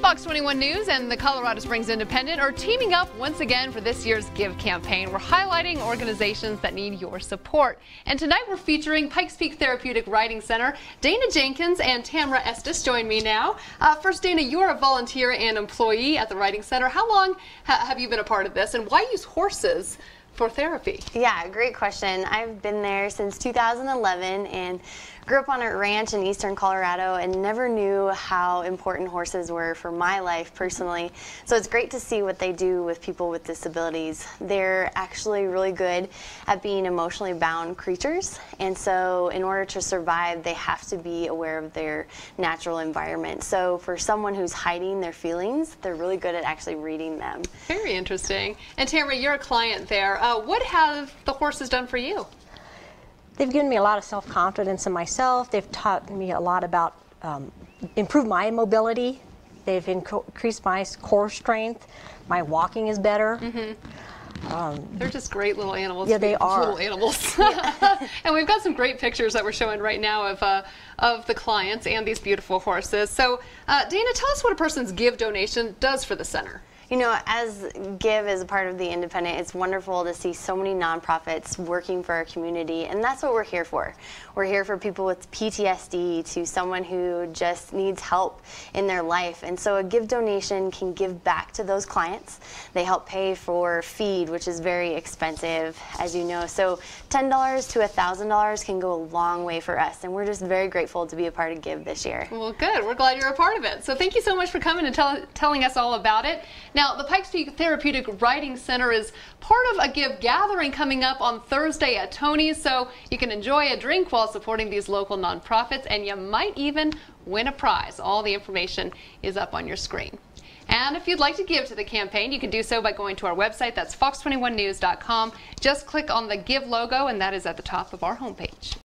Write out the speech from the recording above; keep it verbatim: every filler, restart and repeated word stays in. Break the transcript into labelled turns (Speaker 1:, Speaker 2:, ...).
Speaker 1: Fox twenty-one News and the Colorado Springs Independent are teaming up once again for this year's Give campaign. We're highlighting organizations that need your support. And tonight we're featuring Pikes Therapeutic Writing Center. Dana Jenkins and Tamara Estes join me now. Uh, first, Dana, you're a volunteer and employee at the Writing Center. How long ha have you been a part of this, and why use horses for therapy?
Speaker 2: Yeah, great question. I've been there since two thousand eleven and grew up on a ranch in eastern Colorado and never knew how important horses were for my life personally. So it's great to see what they do with people with disabilities. They're actually really good at being emotionally bound creatures, and so in order to survive they have to be aware of their natural environment. So for someone who's hiding their feelings, they're really good at actually reading them.
Speaker 1: Very interesting. And Tamara, you're a client there. Uh, what have the horses done for you?
Speaker 3: They've given me a lot of self-confidence in myself. They've taught me a lot about um, improve my mobility. They've increased my core strength. My walking is better.
Speaker 1: Mm-hmm.
Speaker 3: um,
Speaker 1: They're just great little animals.
Speaker 3: Yeah, they are.
Speaker 1: Little animals. Yeah. And we've got some great pictures that we're showing right now of uh, of the clients and these beautiful horses. So, uh, Dana, tell us what a person's Give donation does for the center.
Speaker 2: You know, as Give is a part of the Independent, it's wonderful to see so many nonprofits working for our community, and that's what we're here for. We're here for people with P T S D, to someone who just needs help in their life, and so a Give donation can give back to those clients. They help pay for feed, which is very expensive, as you know, so ten dollars to one thousand dollars can go a long way for us, and we're just very grateful to be a part of Give this year.
Speaker 1: Well, good. We're glad you're a part of it. So thank you so much for coming and tell, telling us all about it. Now, the Pikes Therapeutic Writing Center is part of a Give gathering coming up on Thursday at Tony's, so you can enjoy a drink while supporting these local nonprofits, and you might even win a prize. All the information is up on your screen. And if you'd like to give to the campaign, you can do so by going to our website. That's fox twenty-one news dot com. Just click on the Give logo, and that is at the top of our homepage.